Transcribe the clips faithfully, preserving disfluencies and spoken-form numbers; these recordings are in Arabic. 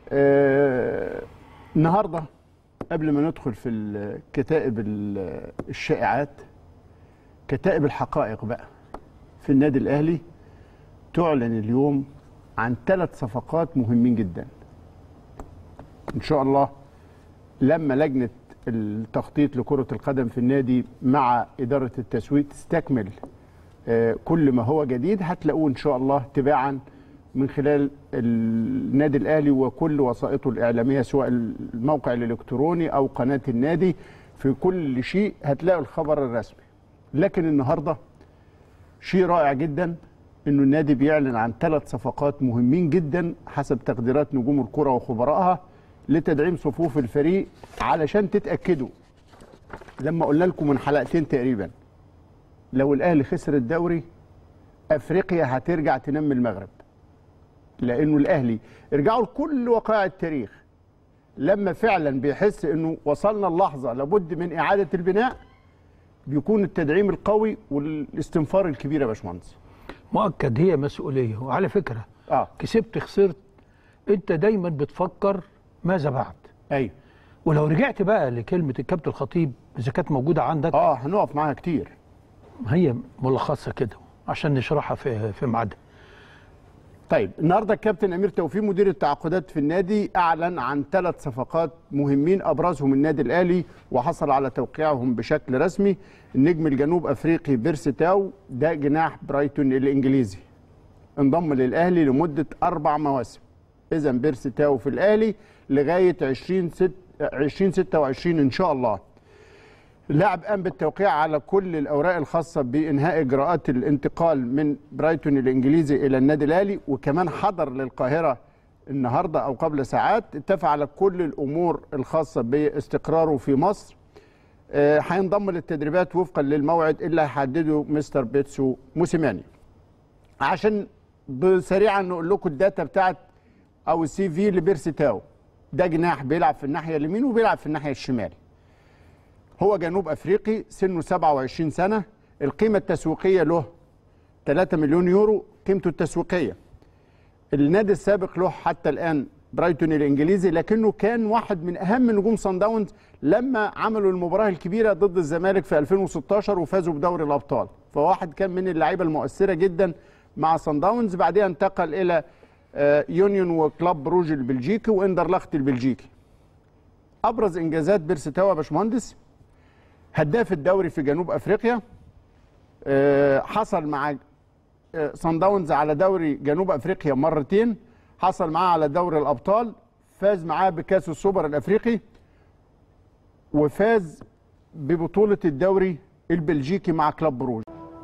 آه النهارده قبل ما ندخل في كتائب الشائعات، كتائب الحقائق بقى في النادي الاهلي تعلن اليوم عن ثلاث صفقات مهمين جدا. ان شاء الله لما لجنه التخطيط لكره القدم في النادي مع اداره التسويق تستكمل آه كل ما هو جديد هتلاقوه ان شاء الله تباعا من خلال النادي الاهلي وكل وسائطه الاعلاميه، سواء الموقع الالكتروني او قناه النادي، في كل شيء هتلاقوا الخبر الرسمي. لكن النهارده شيء رائع جدا انه النادي بيعلن عن ثلاث صفقات مهمين جدا حسب تقديرات نجوم الكره وخبرائها لتدعيم صفوف الفريق، علشان تتاكدوا لما قلنا لكم من حلقتين تقريبا لو الاهلي خسر الدوري افريقيا هترجع تنمي المغرب، لانه الاهلي ارجعوا لكل وقائع التاريخ لما فعلا بيحس انه وصلنا اللحظه لابد من اعاده البناء بيكون التدعيم القوي والاستنفار الكبير يا باشمهندس. مؤكد هي مسؤوليه. وعلى فكره اه كسبت خسرت انت دايما بتفكر ماذا بعد. ايوه. ولو رجعت بقى لكلمه الكابتن الخطيب اذا كانت موجوده عندك اه هنقف معاها كتير. هي ملخصه كده عشان نشرحها في في ميعادها. طيب النهارده الكابتن امير توفيق مدير التعاقدات في النادي اعلن عن ثلاث صفقات مهمين ابرزهم النادي الاهلي وحصل على توقيعهم بشكل رسمي. النجم الجنوب افريقي بيرسي تاو ده جناح برايتون الانجليزي انضم للاهلي لمده اربع مواسم. اذا بيرسي تاو في الاهلي لغايه عشرين ستة وعشرين ان شاء الله. اللاعب قام بالتوقيع على كل الاوراق الخاصه بانهاء اجراءات الانتقال من برايتون الانجليزي الى النادي الاهلي، وكمان حضر للقاهره النهارده او قبل ساعات، اتفق على كل الامور الخاصه باستقراره في مصر. هينضم للتدريبات وفقا للموعد اللي هيحدده مستر بيتسو موسيماني. عشان سريعا نقول لكم الداتا بتاعت او السي في لبيرسي تاو. ده جناح بيلعب في الناحيه اليمين وبيلعب في الناحيه الشمال. هو جنوب افريقي، سنه سبعة وعشرين سنه، القيمه التسويقيه له ثلاثة مليون يورو قيمته التسويقيه. النادي السابق له حتى الان برايتون الانجليزي، لكنه كان واحد من اهم نجوم صن داونز لما عملوا المباراه الكبيره ضد الزمالك في ألفين وستاشر وفازوا بدوري الابطال، فواحد كان من اللعيبه المؤثره جدا مع صن داونز. بعدها انتقل الى يونيون وكلاب بروج البلجيكي واندرلخت البلجيكي. ابرز انجازات بيرسي تاو يا باشمهندس: هداف الدوري في جنوب افريقيا، حصل مع صن داونز على دوري جنوب افريقيا مرتين، حصل معاه على دوري الابطال، فاز معاه بكاس السوبر الافريقي، وفاز ببطوله الدوري البلجيكي مع كلاب بروج.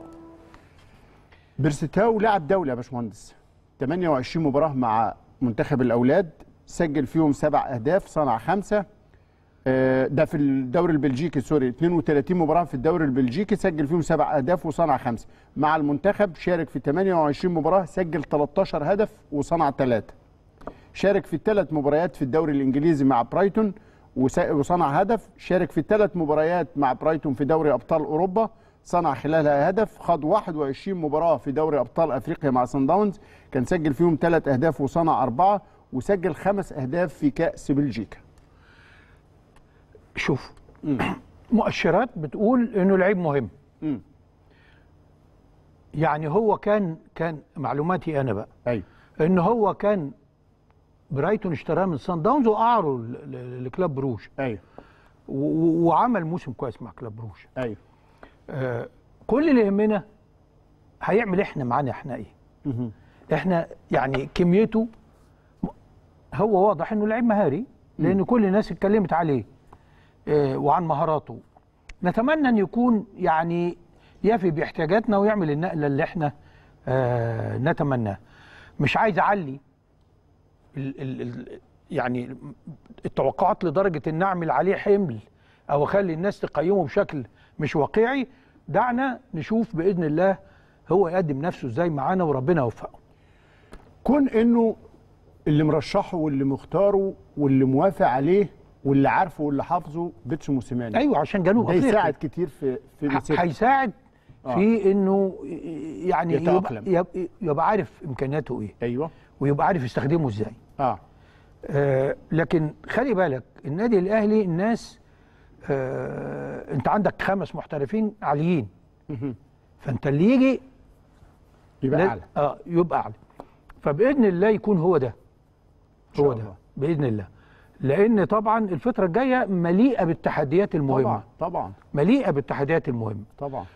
بيرسي تاو لاعب دولي يا باشمهندس، ثمانية وعشرين مباراه مع منتخب الاولاد، سجل فيهم سبع اهداف، صنع خمسه. ده في الدوري البلجيكي سوري، اثنين وثلاثين مباراه في الدوري البلجيكي، سجل فيهم سبع اهداف وصنع خمسه. مع المنتخب شارك في ثمانية وعشرين مباراه، سجل ثلاثة عشر هدف وصنع ثلاثه. شارك في ثلاث مباريات في الدوري الانجليزي مع برايتون وصنع هدف. شارك في ثلاث مباريات مع برايتون في دوري ابطال اوروبا، صنع خلالها هدف. خاض واحد وعشرين مباراه في دوري ابطال افريقيا مع صن داونز، كان سجل فيهم ثلاث اهداف وصنع اربعه، وسجل خمس اهداف في كاس بلجيكا. شوف مؤشرات بتقول انه لعيب مهم. م. يعني هو كان كان معلوماتي انا بقى ايوه ان هو كان برايتون اشتراه من صن داونز واعاره لكلاب بروج. ايوه وعمل موسم كويس مع كلاب بروج. ايوه آه كل اللي يهمنا هيعمل احنا معانا احنا ايه. م. احنا يعني كميته هو واضح انه لعيب مهاري لان م. كل الناس اتكلمت عليه وعن مهاراته. نتمنى ان يكون يعني يفي باحتياجاتنا ويعمل النقله اللي احنا آه نتمناها. مش عايز اعلي ال ال ال يعني التوقعات لدرجه ان اعمل عليه حمل او اخلي الناس تقيمه بشكل مش واقعي. دعنا نشوف باذن الله هو يقدم نفسه ازاي معانا وربنا يوفقه. كون انه اللي مرشحه واللي مختاره واللي موافق عليه واللي عارفه واللي حافظه بيتسو موسيماني. ايوه عشان جنوب افريقيا هيساعد كتير في في مسيرته. هيساعد آه. في انه يعني يتأقلم. يبقى, يبقى عارف امكانياته ايه. ايوه ويبقى عارف يستخدمه ازاي. اه آه لكن خلي بالك النادي الاهلي الناس آه انت عندك خمس محترفين عاليين، فانت اللي يجي يبقى اعلى. اه يبقى اعلى، فباذن الله يكون هو ده هو ده الله. باذن الله، لان طبعا الفتره الجايه مليئه بالتحديات المهمه. طبعا طبعا مليئه بالتحديات المهمه طبعا.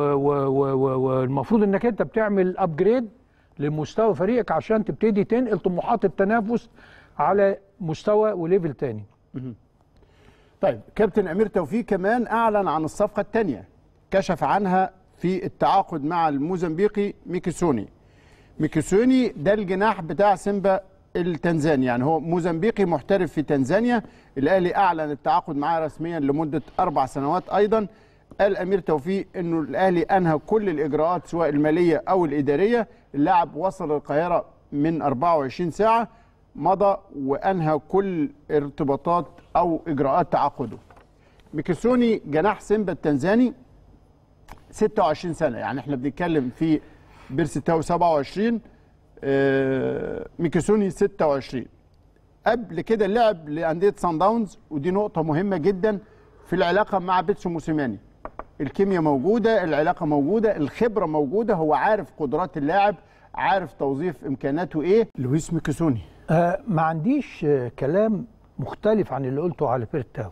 والمفروض انك انت بتعمل ابجريد لمستوى فريقك عشان تبتدي تنقل طموحات التنافس على مستوى وليفل تاني. طيب كابتن امير توفيق كمان اعلن عن الصفقه الثانيه، كشف عنها في التعاقد مع الموزمبيقي ميكيسوني. ميكيسوني ده الجناح بتاع سيمبا التنزاني، يعني هو موزمبيقي محترف في تنزانيا. الاهلي اعلن التعاقد معاه رسميا لمده اربع سنوات. ايضا قال امير توفيق انه الاهلي انهى كل الاجراءات سواء الماليه او الاداريه. اللاعب وصل القاهره من اربعة وعشرين ساعه، مضى وانهى كل ارتباطات او اجراءات تعاقده. ميكيسوني جناح سيمبا التنزاني ستة وعشرين سنه، يعني احنا بنتكلم في بيرسي تاو سبعة وعشرين، آه ميكيسوني ستة وعشرين. قبل كده لعب لانديه سان داونز، ودي نقطه مهمه جدا في العلاقه مع بيتسو موسيماني. الكيمياء موجوده، العلاقه موجوده، الخبره موجوده، هو عارف قدرات اللاعب، عارف توظيف امكاناته ايه. لويس ميكيسوني آه ما عنديش آه كلام مختلف عن اللي قلته على بيرتاو،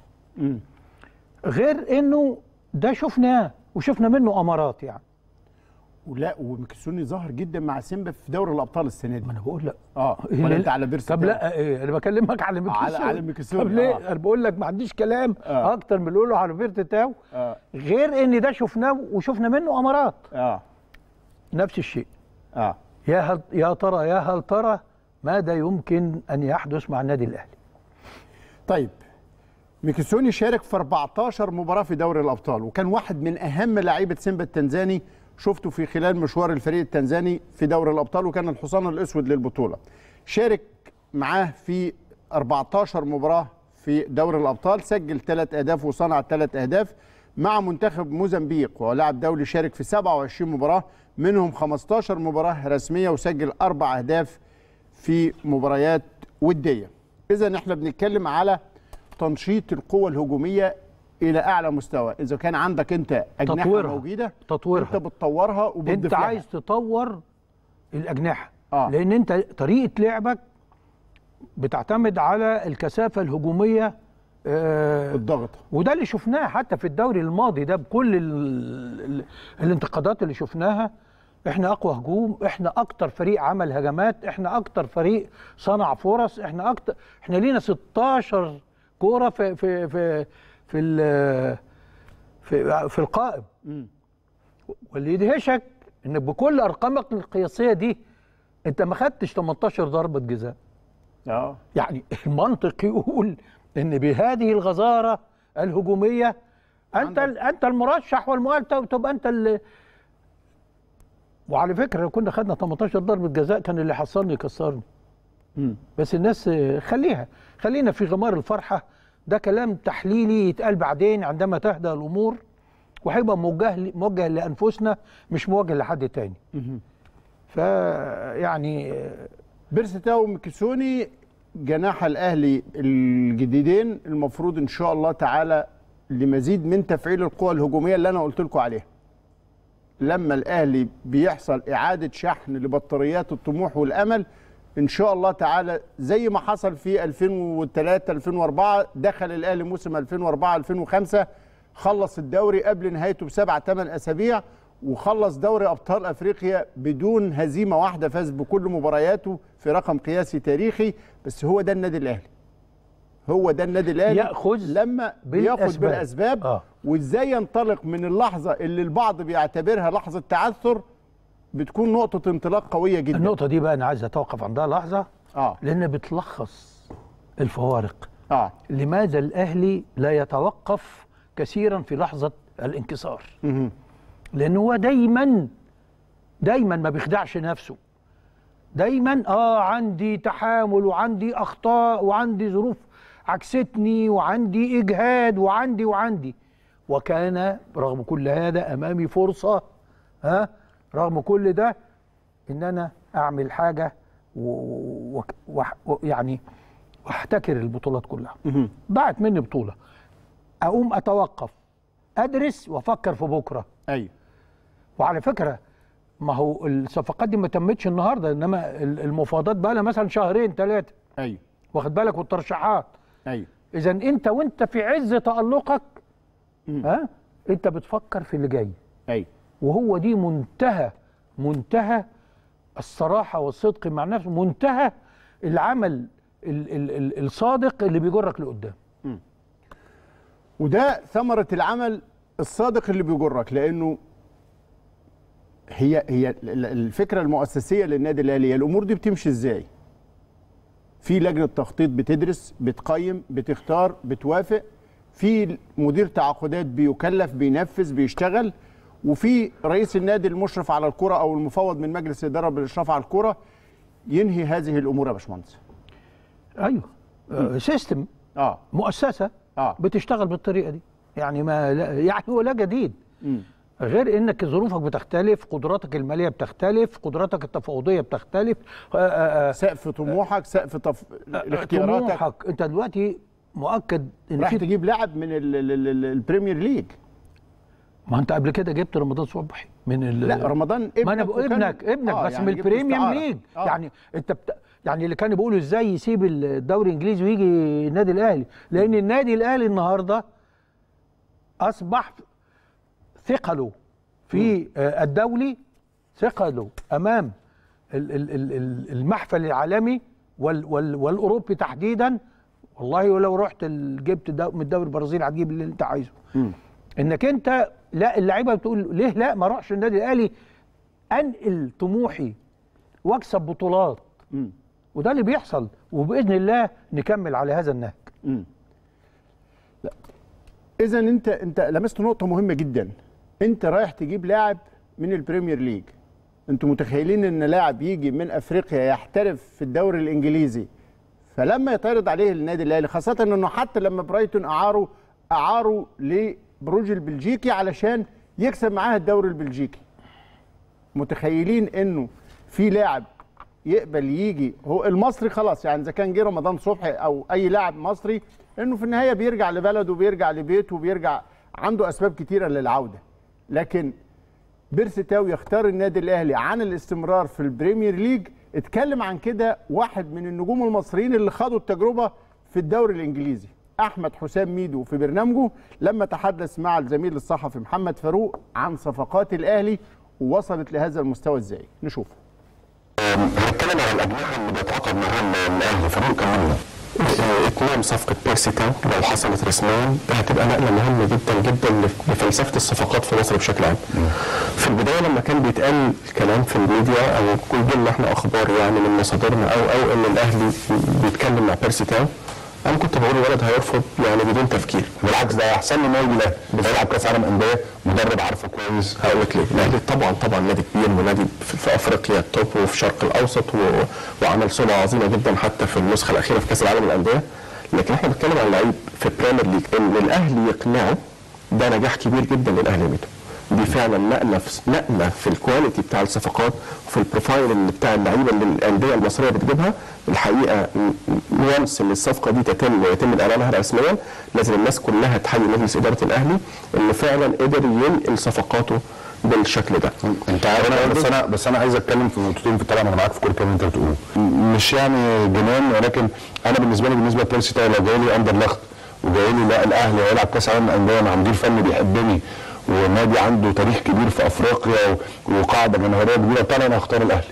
غير انه ده شفناه وشفنا منه امارات يعني. ولا وميكيسوني ظهر جدا مع سيمبا في دوري الابطال السنه دي. ما انا بقول لك اه ولا انت على بيرسي؟ طب لا ايه، انا بكلمك على ميكيسوني. على على ميكيسوني. طب ليه؟ آه. انا بقول لك ما عنديش كلام آه. اكتر من اللي بقوله على بيرتاو، آه. غير ان ده شفناه وشفنا منه امارات. اه نفس الشيء. اه يا هل يا ترى يا هل ترى ماذا يمكن ان يحدث مع النادي الاهلي؟ طيب ميكيسوني شارك في أربعتاشر مباراة في دوري الأبطال، وكان واحد من أهم لعيبة سيمبا التنزاني. شفته في خلال مشوار الفريق التنزاني في دوري الأبطال، وكان الحصان الأسود للبطولة. شارك معاه في أربعتاشر مباراة في دوري الأبطال، سجل ثلاث أهداف وصنع ثلاث أهداف مع منتخب موزمبيق، وهو لاعب دولي. شارك في سبعة وعشرين مباراة، منهم خمستاشر مباراة رسمية، وسجل أربع أهداف في مباريات ودية. إذا احنا بنتكلم على تنشيط القوة الهجومية إلى أعلى مستوى. إذا كان عندك أنت أجنحة تطويرها. موجودة، تطويرها. أنت بتطورها وبتضيف أنت لها. عايز تطور الأجنحة، آه. لأن أنت طريقة لعبك بتعتمد على الكثافة الهجومية، آه الضغط، وده اللي شفناه حتى في الدوري الماضي ده بكل ال ال الانتقادات اللي شفناها. احنا اقوى هجوم، احنا اكتر فريق عمل هجمات، احنا اكتر فريق صنع فرص، احنا اكتر، احنا لينا ستاشر كوره في في في في في, في القائم. م. واللي يدهشك ان بكل ارقامك القياسيه دي انت ما خدتش تمنتاشر ضربه جزاء. اه يعني المنطق يقول ان بهذه الغزاره الهجوميه انت انت المرشح والمؤهل تبقى انت اللي. وعلى فكره لو كنا خدنا تمنتاشر ضربه جزاء كان اللي حصلني يكسرني. مم. بس الناس خليها خلينا في غمار الفرحه، ده كلام تحليلي يتقال بعدين عندما تهدأ الامور، وهيبقى موجه موجه لانفسنا مش موجه لحد تاني. فيعني بيرسي تاو وميكيسوني جناح الاهلي الجديدين، المفروض ان شاء الله تعالى لمزيد من تفعيل القوى الهجوميه اللي انا قلت لكم عليها. لما الاهلي بيحصل اعاده شحن لبطاريات الطموح والامل ان شاء الله تعالى، زي ما حصل في ألفين وثلاثة ألفين وأربعة، دخل الاهلي موسم ألفين وأربعة ألفين وخمسة، خلص الدوري قبل نهايته بسبع ثمان اسابيع، وخلص دوري ابطال افريقيا بدون هزيمه واحده، فاز بكل مبارياته في رقم قياسي تاريخي. بس هو ده النادي الاهلي، هو ده النادي الاهلي ياخذ لما بياخذ بالاسباب. آه. وازاي ينطلق من اللحظه اللي البعض بيعتبرها لحظه تعثر بتكون نقطه انطلاق قويه جدا. النقطه دي بقى انا عايز اتوقف عندها لحظه، اه لان بتلخص الفوارق. اه لماذا الاهلي لا يتوقف كثيرا في لحظه الانكسار؟ مه. لان هو دايما دايما ما بيخدعش نفسه، دايما اه عندي تحامل وعندي اخطاء وعندي ظروف عكستني وعندي اجهاد وعندي وعندي وكان رغم كل هذا امامي فرصه، ها رغم كل ده ان انا اعمل حاجه ويعني واحتكر البطولات كلها. ضاعت مني بطوله، اقوم اتوقف ادرس وافكر في بكره. ايوه. وعلى فكره ما هو الصفقات دي ما تمتش النهارده، انما المفاوضات بقى لها مثلا شهرين ثلاثه. ايوه. واخد بالك، والترشيحات. ايوه. اذا انت وانت في عز تالقك ها انت بتفكر في اللي جاي. ايوه. وهو دي منتهى منتهى الصراحه والصدق مع نفسه، منتهى العمل ال ال ال الصادق اللي بيجرك لقدام. وده ثمره العمل الصادق اللي بيجرك، لانه هي هي الفكره المؤسسيه للنادي الاهلي. الامور دي بتمشي ازاي؟ في لجنه تخطيط بتدرس، بتقيم، بتختار، بتوافق، في مدير تعاقدات بيكلف بينفذ بيشتغل، وفي رئيس النادي المشرف على الكره او المفوض من مجلس الاداره بالاشراف على الكره ينهي هذه الامور يا باشمهندس. ايوه. آه سيستم. اه مؤسسه اه بتشتغل بالطريقه دي. يعني ما لا يعني هو لا جديد. م. غير انك ظروفك بتختلف، قدراتك الماليه بتختلف، قدراتك التفاوضيه بتختلف، آآ آآ سقف طموحك، سقف طف... اختياراتك. طموحك انت دلوقتي مؤكد ان راح تجيب لاعب من ال ال ال البريمير ليج. ما انت قبل كده جبت رمضان صبحي من ال لا رمضان ابنك، ما انا بقول ابنك ابنك آه بس يعني من البريميوم ليج. آه. يعني انت بت... يعني اللي كانوا بيقولوا ازاي يسيب الدوري الانجليزي ويجي النادي الاهلي، لان النادي الاهلي النهارده اصبح ثقله في الدولي، ثقله امام المحفل العالمي وال وال والاوروبي تحديدا. والله ولو رحت جبت من الدوري البرازيلي هتجيب اللي انت عايزه. م. انك انت لا اللعيبه بتقول ليه لا ما اروحش النادي الاهلي انقل طموحي واكسب بطولات. م. وده اللي بيحصل، وباذن الله نكمل على هذا النهج. اذا انت انت لمست نقطه مهمه جدا. انت رايح تجيب لاعب من البريمير ليج. انتوا متخيلين ان لاعب يجي من افريقيا يحترف في الدوري الانجليزي، فلما يتعرض عليه النادي الاهلي، خاصه انه حتى لما برايتون اعاروا اعاروا لبروج البلجيكي علشان يكسب معاه الدوري البلجيكي. متخيلين انه في لاعب يقبل يجي، هو المصري خلاص يعني اذا كان جه رمضان صبحي او اي لاعب مصري، انه في النهايه بيرجع لبلده وبيرجع لبيته وبيرجع عنده اسباب كتيره للعوده. لكن بيرسي تاو يختار النادي الاهلي عن الاستمرار في البريمير ليج. اتكلم عن كده واحد من النجوم المصريين اللي خدوا التجربه في الدوري الانجليزي، احمد حسام ميدو، في برنامجه لما تحدث مع الزميل الصحفي محمد فاروق عن صفقات الاهلي ووصلت لهذا المستوى ازاي. نشوف. هنتكلم عن الاجنحه اللي بيتعاقد معاها الاهلي. فاروق كمان اتمام صفقه بيرسي تاو لو حصلت رسميا هتبقى نقله مهمه جدا جدا لفلسفه الصفقات في مصر بشكل عام. في البدايه لما كان بيتقال الكلام في الميديا او كل جيلنا احنا اخبار يعني من مصادرنا او او ان الاهلي بيتكلم مع بيرسي تاو، انا كنت بقول الولد هيرفض يعني بدون تفكير. بالعكس ده احسن له نادي الاهلي بيلعب كاس عالم انديه، مدرب عارفه كويس. هقول لك ليه؟ الاهلي طبعا طبعا نادي كبير ونادي في, في افريقيا التوب وفي الشرق الاوسط و... وعمل سمعه عظيمه جدا حتى في النسخه الاخيره في كاس العالم للانديه. لكن احنا بنتكلم عن لعيب في البريمير ليج ان الاهلي يقنعه، ده نجاح كبير جدا للاهلي ميدو. دي فعلا نقله في نقله في الكواليتي بتاع الصفقات وفي البروفايل اللي بتاع اللعيبه اللي الانديه المصريه بتجيبها. الحقيقه وانس ان الصفقه دي تتم ويتم اعلانها رسميا لازم الناس كلها تحيي مجلس اداره الاهلي انه فعلا قدر ينقل صفقاته بالشكل ده. انت عارف بس انا بس انا عايز اتكلم في نقطتين. في طبعا انا معاك في كل كلمه انت بتقوله، مش يعني جنان، ولكن انا بالنسبه لي بالنسبه لبيرسي تاو لو جاي لي اندر لخت وجاي لي لا الاهلي هيلعب كاس عالم الانديه مع مدير فني بيحبني ونادي عنده تاريخ كبير في افريقيا وقاعده جماهيريه كبيره، طبعا انا هختار الاهلي.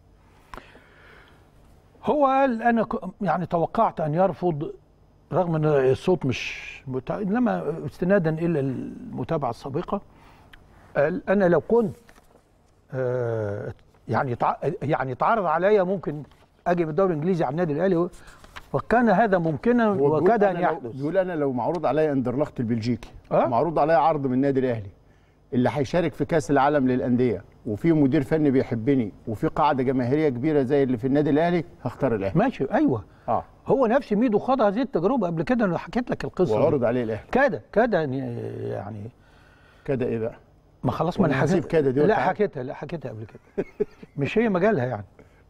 هو قال انا يعني توقعت ان يرفض رغم ان الصوت مش متع... انما استنادا الى المتابعه السابقه. قال انا لو كنت آه يعني تع... يعني تعرض عليا ممكن اجي بالدوري الانجليزي على النادي الاهلي، وكان هذا ممكنا وكاد ان يحدث. بيقول انا لو معروض عليا اندرلخت البلجيكي، أه؟ معروض عليا عرض من النادي الاهلي اللي هيشارك في كاس العالم للانديه وفي مدير فني بيحبني وفي قاعده جماهيريه كبيره زي اللي في النادي الاهلي، هختار الاهلي. ماشي ايوه. اه هو نفس ميدو خاض هذه التجربه قبل كده، انا حكيت لك القصه وعرض عليه الاهلي. كده كده يعني كده ايه بقى؟ ما خلاص ما انا حكيت كده دي لا حكيتها لا حكيتها قبل كده. مش هي مجالها يعني.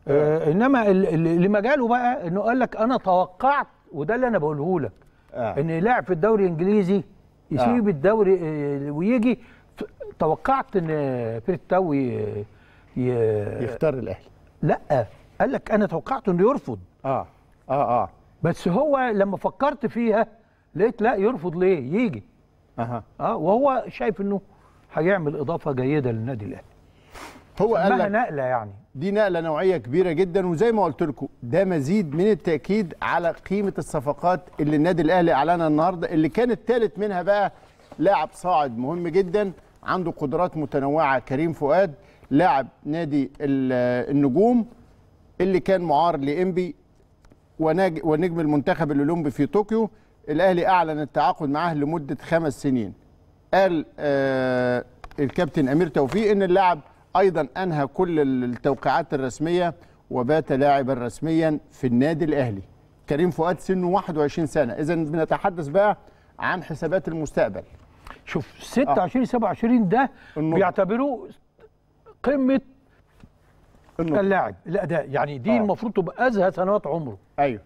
آه انما اللي مجاله بقى انه قال لك انا توقعت، وده اللي انا بقوله لك، آه. ان لاعب في الدوري الانجليزي يسيب آه. الدوري آه ويجي. توقعت ان بيرسي تاو يختار الاهلي. لا، قال لك انا توقعت انه يرفض. اه اه اه بس هو لما فكرت فيها لقيت لا، يرفض ليه؟ يجي. اها اه وهو شايف انه هيعمل اضافه جيده للنادي الاهلي. هو قال لك نقله يعني دي نقله نوعيه كبيره جدا، وزي ما قلت لكم ده مزيد من التاكيد على قيمه الصفقات اللي النادي الاهلي اعلنها النهارده، اللي كان الثالث منها بقى لاعب صاعد مهم جدا عنده قدرات متنوعه، كريم فؤاد لاعب نادي النجوم اللي كان معار لإنبي ونجم المنتخب الاولمبي في طوكيو. الاهلي اعلن التعاقد معاه لمده خمس سنين. قال آه الكابتن امير توفيق ان اللاعب ايضا انهى كل التوقيعات الرسميه وبات لاعبا رسميا في النادي الاهلي. كريم فؤاد سنه واحد وعشرين سنه، اذا بنتحدث بقى عن حسابات المستقبل. شوف ستة وعشرين سبعة وعشرين ده النضج. بيعتبروه قمه النضج. اللاعب الاداء، يعني دي آه. المفروض تبقى ازهى سنوات عمره. ايوه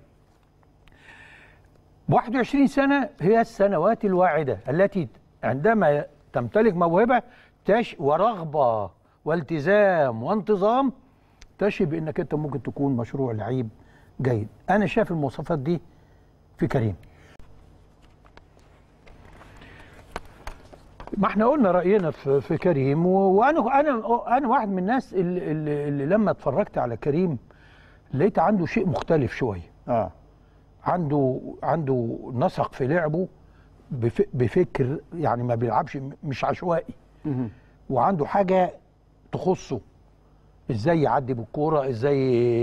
واحد وعشرين سنه هي السنوات الواعده التي عندما تمتلك موهبه تش ورغبه والتزام وانتظام تشي بانك انت ممكن تكون مشروع لعيب جيد. انا شايف المواصفات دي في كريم. ما احنا قلنا راينا في, في كريم، وانا انا انا واحد من الناس اللي, اللي, اللي لما اتفرجت على كريم لقيت عنده شيء مختلف شويه. اه عنده عنده نسق في لعبه بفكر، يعني ما بيلعبش مش عشوائي. وعنده حاجه تخصه، ازاي يعدي بالكوره، ازاي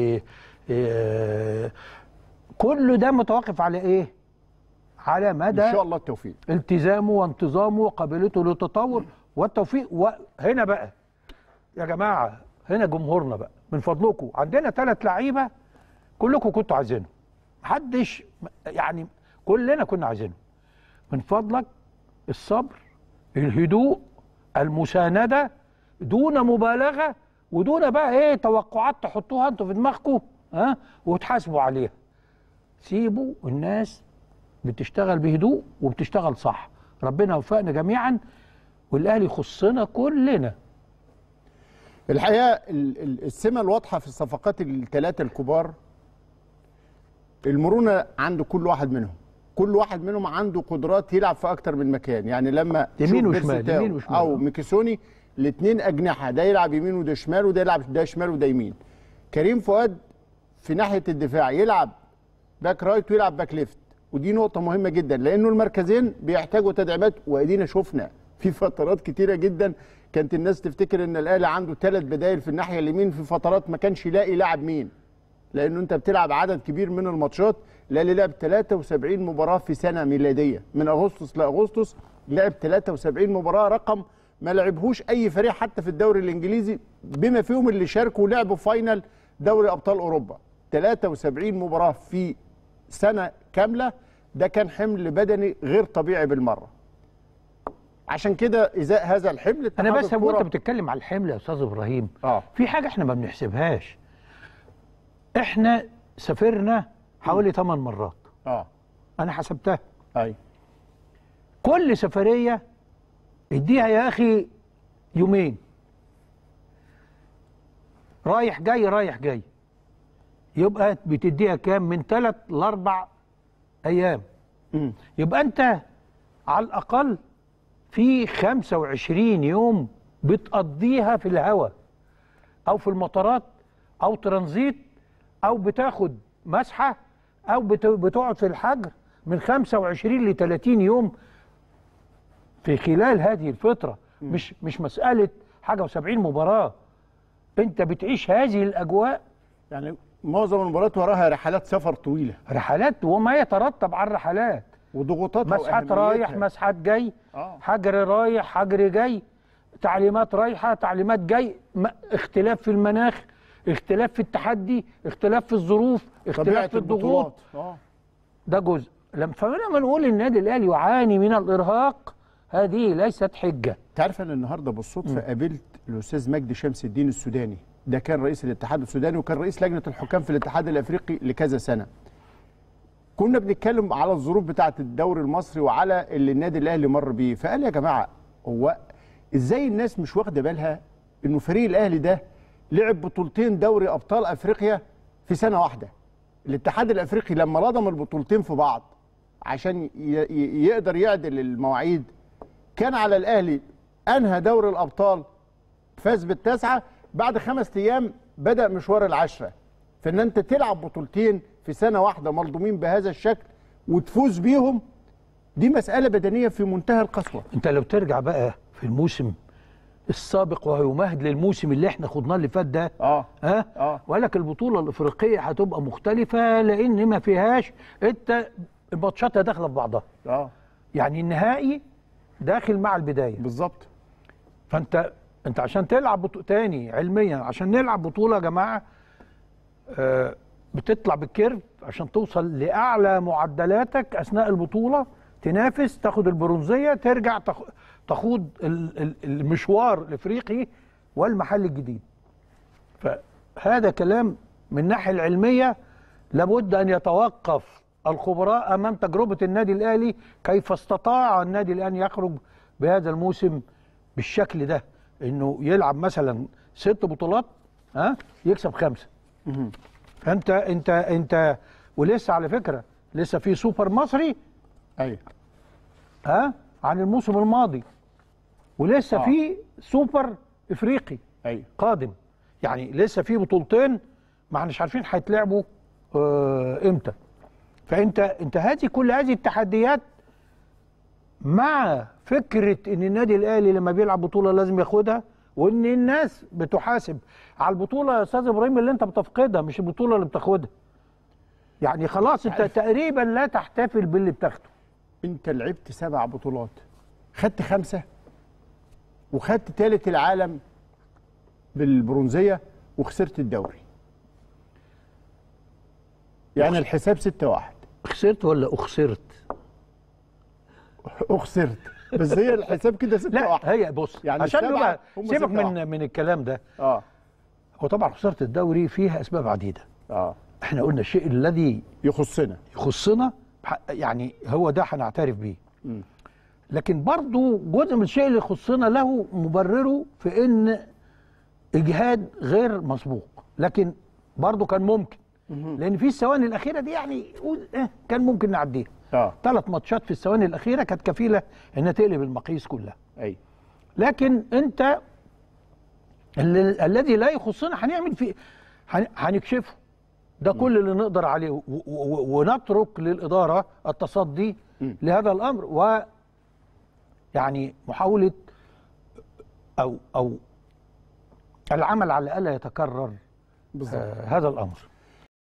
إيه. كل ده متوقف على ايه؟ على مدى ان شاء الله التوفيق، التزامه وانتظامه وقابلته للتطور والتوفيق. وهنا بقى يا جماعه، هنا جمهورنا بقى من فضلكم، عندنا ثلاث لعيبه كلكم كنتوا عايزينهم، محدش يعني كلنا كنا عايزينهم. من فضلك الصبر، الهدوء، المساندة دون مبالغة ودون بقى ايه توقعات تحطوها انتوا في دماغكم ها وتحاسبوا عليها. سيبوا الناس بتشتغل بهدوء وبتشتغل صح. ربنا يوفقنا جميعا والاهلي يخصنا كلنا. الحقيقة السمة الواضحة في الصفقات الثلاثة الكبار المرونة عند كل واحد منهم. كل واحد منهم عنده قدرات يلعب في اكتر من مكان، يعني لما يمين وشمال يمين وشمال او ميكيسوني الاثنين اجنحه، ده يلعب يمين وده شمال، وده يلعب ده شمال وده يمين. كريم فؤاد في ناحيه الدفاع يلعب باك رايت ويلعب باك ليفت، ودي نقطه مهمه جدا لانه المركزين بيحتاجوا تدعيمات. وادينا شفنا في فترات كتيره جدا كانت الناس تفتكر ان الاهلي عنده ثلاث بدايل في الناحيه اليمين، في فترات ما كانش يلاقي لاعب مين، لانه انت بتلعب عدد كبير من الماتشات. الاهلي لعب ثلاثة وسبعين مباراه في سنه ميلاديه، من اغسطس لاغسطس لعب ثلاثة وسبعين مباراه، رقم ما لعبهوش اي فريق حتى في الدوري الانجليزي بما فيهم اللي شاركوا ولعبوا فاينل دوري ابطال اوروبا. ثلاثة وسبعين مباراه في سنه كامله، ده كان حمل بدني غير طبيعي بالمره. عشان كده ازاء هذا الحمل انا بس هو انت بتتكلم على الحمل يا استاذ ابراهيم، اه في حاجه احنا ما بنحسبهاش. احنا سافرنا حوالي ثمان مرات. اه انا حسبتها. اي كل سفريه اديها يا اخي يومين، رايح جاي رايح جاي، يبقى بتديها كام؟ من ثلاث لاربع ايام. م. يبقى انت على الاقل في خمسة وعشرين يوم بتقضيها في الهواء او في المطارات او ترانزيت او بتاخد مسحه او بتقعد في الحجر من خمسة وعشرين ل ثلاثين يوم في خلال هذه الفتره. م. مش مش مساله حاجه وسبعين مباراه، انت بتعيش هذه الاجواء. يعني معظم المباريات وراها رحلات سفر طويله، رحلات وما يترتب على الرحلات وضغوطاتها مسحات رايح مسحات جاي، آه. حجر رايح حجر جاي، تعليمات رايحه تعليمات جاي، اختلاف في المناخ، اختلاف في التحدي، اختلاف في الظروف، اختلاف في الضغوط. آه. ده جزء. فلما نقول النادي الاهلي يعاني من الارهاق هذه ليست حجه. تعرف انا النهارده بالصدفه قابلت الاستاذ مجدي شمس الدين السوداني ده كان رئيس الاتحاد السوداني وكان رئيس لجنه الحكام في الاتحاد الافريقي لكذا سنه. كنا بنتكلم على الظروف بتاعه الدوري المصري وعلى اللي النادي الاهلي مر بيه، فقال يا جماعه هو ازاي الناس مش واخده بالها انه فريق الاهلي ده لعب بطولتين دوري ابطال افريقيا في سنه واحده. الاتحاد الافريقي لما لضم البطولتين في بعض عشان يقدر يعدل المواعيد، كان على الاهلي انهى دوري الابطال فاز بالتاسعه، بعد خمس ايام بدا مشوار العشره. فان انت تلعب بطولتين في سنه واحده ملضومين بهذا الشكل وتفوز بيهم، دي مساله بدنيه في منتهى القسوه. انت لو ترجع بقى في الموسم السابق وهيمهد للموسم اللي احنا خدناه اللي فات ده، اه ها اه وقال لك البطوله الافريقيه هتبقى مختلفه لان ما فيهاش انت الماتشات داخله في بعضها. اه يعني النهائي داخل مع البدايه بالظبط. فانت انت عشان تلعب بطو... تاني علميا عشان نلعب بطوله يا جماعه آه بتطلع بالكيرف عشان توصل لاعلى معدلاتك اثناء البطوله، تنافس، تاخد البرونزيه، ترجع تخ... تخوض المشوار الافريقي والمحل الجديد. فهذا كلام من الناحيه العلميه لابد ان يتوقف الخبراء امام تجربه النادي الاهلي، كيف استطاع النادي الاهلي يخرج بهذا الموسم بالشكل ده، انه يلعب مثلا ست بطولات ها يكسب خمسه. فانت انت انت ولسه على فكره لسه في سوبر مصري ايوه ها عن الموسم الماضي، ولسه آه. في سوبر افريقي ايوه قادم. يعني لسه في بطولتين ما احناش عارفين هيتلعبوا آه امتى. فانت انت هذه كل هذه التحديات مع فكره ان النادي الاهلي لما بيلعب بطوله لازم ياخدها، وان الناس بتحاسب على البطوله يا استاذ ابراهيم اللي انت بتفقدها مش البطوله اللي بتاخدها. يعني خلاص انت تقريبا لا تحتفل باللي بتاخده. انت لعبت سبع بطولات، خدت خمسه وخدت ثالث العالم بالبرونزيه وخسرت الدوري. يعني الحساب ستة واحد. خسرت ولا اخسرت؟ اخسرت، بس هي الحساب كده ستة واحد. لا هي بص يعني عشان نبقى سيبك من واحد. من الكلام ده. اه هو طبعا خساره الدوري فيها اسباب عديده. اه احنا قلنا الشيء الذي يخصنا يخصنا يعني هو ده هنعترف بيه. لكن برضو جزء من الشيء اللي يخصنا له مبرره في ان اجهاد غير مسبوق، لكن برضو كان ممكن لان في الثواني الاخيره دي يعني اه كان ممكن نعديها. اه ثلاث ماتشات في الثواني الاخيره كانت كفيله انها تقلب المقاييس كلها. اي لكن انت ال الذي لا يخصنا هنعمل فيه هنكشفه. ده كل اللي نقدر عليه ونترك للاداره التصدي م. لهذا الامر، و يعني محاوله او او العمل على الا يتكرر آه هذا الامر.